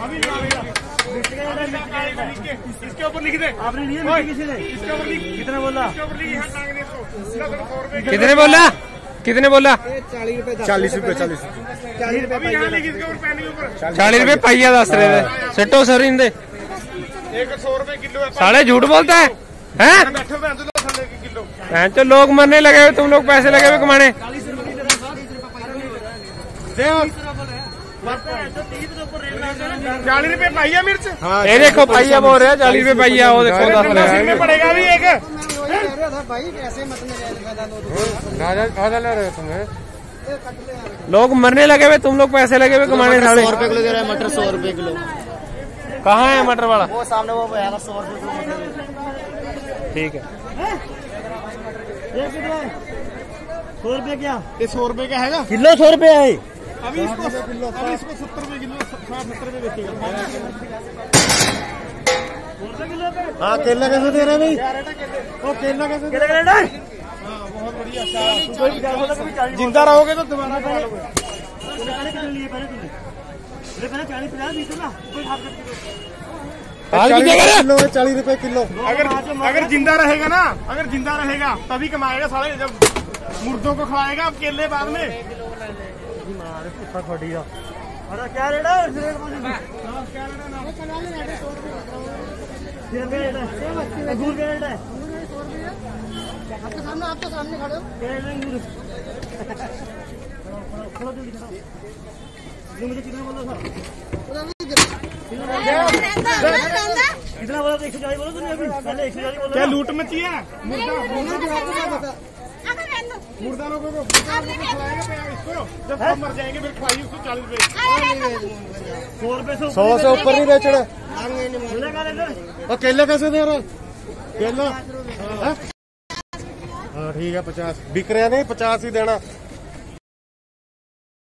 इसके ऊपर लिख दे। आपने लिए किसी ने? इसके ऊपर लिख। कितने बोला? कितने बोला? कितने बोला? 40 रुपए। 40 रुपए पाइया दस रहे थे। सट्टो सर इंदे 100 रुपए किलो है। साले झूठ बोलता है हैं? तो लोग मरने लगे हुए, तुम लोग पैसे लगे हुए कमाने। 40 रुपए पाइया मिर्च। ये देखो पाइया बोल रहे हैं 40 रुपए पाइया। वो देखो 10 रुपए पड़ेगा भी एक। लोग मरने लगे हुए, तुम लोग पैसे लगे हुए कमाने। 100 रुपए किलो दे रहा है मटर। 100 रुपए किलो। कहाँ है मटर वाला? वो सामने वो 100 रुपए किलो मटर। ठीक है। 100 रुपए क्या? ये 100 रुपए का है किलो 100 रुपए है अभी इसको 70 रुपए किलो 60-70 रुपए बेचेगा। हाँ केला कैसे दे रहे भाई? वो केला कैसे? बहुत बढ़िया। जिंदा रहोगे तो दोबारा अगर जिंदा रहेगा ना, अगर जिंदा रहेगा तभी कमाएगा साले। जब मुर्दों को खवाएगा अब केले बाद में। क्या रेट है? आपके सामने खड़े हो। मुझे कितना बोला था? कितना बोला? 140 बोला तुमने अभी। पहले 140 बोला। क्या लूट मची है? मुर्दा लोगों को खिलाएगा इसको। जब सब मर जाएंगे फिर खवाइए उसको 40 रुपए। 100 रुपए 100 से ऊपर नहीं बेचना। और केला कैसे दे रहा? केला हाँ ठीक है 50 बिक रहा नहीं, 50 ही देना।